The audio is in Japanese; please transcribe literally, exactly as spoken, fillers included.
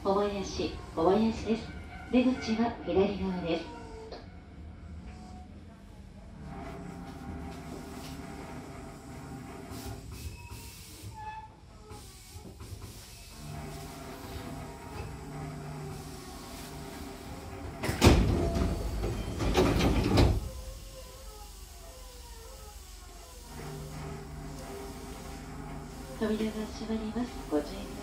小林、小林です。出口は左側です。扉が閉まります。ご注意